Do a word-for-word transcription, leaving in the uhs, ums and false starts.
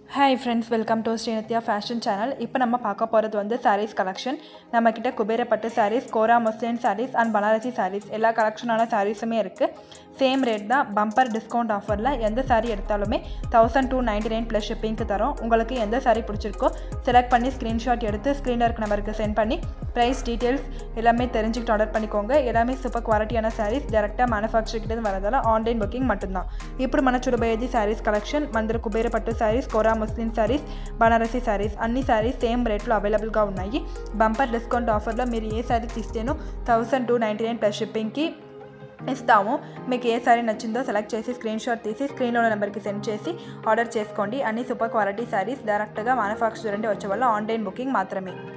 Hi friends, welcome to Nithya Fashion channel. இப்போ நம்ம பார்க்க போறது வந்து sarees collection. நம்ம கிட்ட Kuberapattu sarees, Kora Muslin sarees and Banarasi sarees எல்லா கலெக்ஷனான sareesமே இருக்கு. சேம் ரேட் தான். பம்பர் டிஸ்கவுண்ட் ஆஃபர்ல எந்த saree எடுத்தாலுமே twelve ninety-nine plus shipping க்கு தரோம். உங்களுக்கு எந்த saree பிடிச்சிருக்கோ செலக்ட் பண்ணி ஸ்கிரீன்ஷாட் எடுத்து ஸ்கிரீன்ல இருக்க நம்பருக்கு சென்ட் பண்ணி பிரைஸ் டீடைல்ஸ் எல்லாமே தெரிஞ்சுக்கிட்டு ஆர்டர் பண்ணிக்கோங்க. எல்லாமே சூப்பர் குவாலிட்டியான sarees டைரக்ட்டா manufacturer கிட்ட இருந்து வரதால ஆன்லைன் புக்கிங் மட்டும்தான். ఇప్పుడు మన చూడబోయేది sarees collection. మందర Kuberapattu sarees, Kora Muslin sarees, Banarasi sarees అన్ని sarees సేమ్ రేట్ లో అవైలబుల్ గా ఉన్నాయి. బంపర్ డిస్కౌంట్ ఆఫర్ లో మీరు ఏ సారీ తీస్తేనో twelve ninety-nine ప్లస్ షిప్పింగ్ కి ఇస్తాము. మీకు ఏ సారీ నచ్చిందో సెలెక్ట్ చేసి స్క్రీన్ షాట్ తీసి స్క్రీన్లో ఉన్న నెంబర్కి సెండ్ చేసి ఆర్డర్ చేసుకోండి. అన్ని సూపర్ క్వాలిటీ సారీస్ డైరెక్ట్గా మ్యానుఫ్యాక్చర్ నుండి వచ్చే వల్ల ఆన్లైన్ బుకింగ్ మాత్రమే.